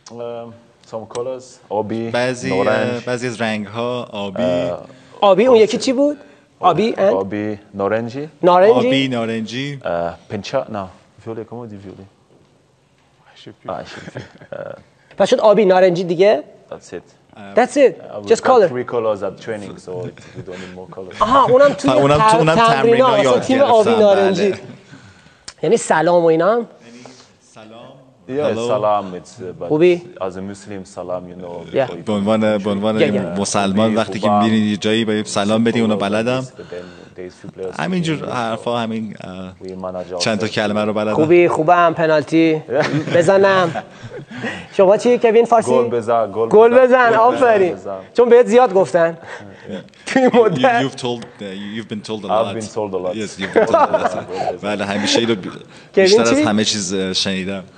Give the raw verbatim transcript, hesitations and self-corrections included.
some colors آبی بعضی نارنج بعضی از رنگ ها آبی آبی اون یکی چی بود؟ آبی and آبی نارنجی نارنجی آبی نارنجی پنچا نه violet comment on dit violet ah je sais plus پس شد آبی نارنجی دیگه that's it That's it just color three colors at training so we don't need more colors آها اونم توی اونم تو اونم تمرینا تمرینا اصلا یاد تیم آبی گرفتم نارنجی بله یعنی سلام و اینا هم سلام yeah salam it's but خوبی؟ as a Muslim salam you know Yeah. به عنوان به عنوان مسلمان وقتی که میرین یه جایی باید سلام بدی اونو بلدم همینجور حرفا همین چند تا کلمه رو بلدم خوبی خوبم پنالتی بزنم شما چی کوین فارسی گل بزن گل بزن آفرین چون بهت زیاد گفتن توی مدت You've told you've been told a I've lot been told a lot Yes you've been told a lot بله همیشه اینو بیشتر از همه چیز شنیدم